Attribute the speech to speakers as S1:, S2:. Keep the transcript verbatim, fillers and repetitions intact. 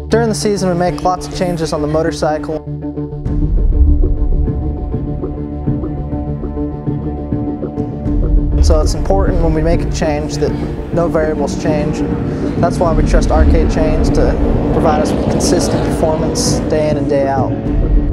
S1: During the season we make lots of changes on the motorcycle. So it's important when we make a change that no variables change. That's why we trust arcade chains to provide us with consistent performance day in and day out.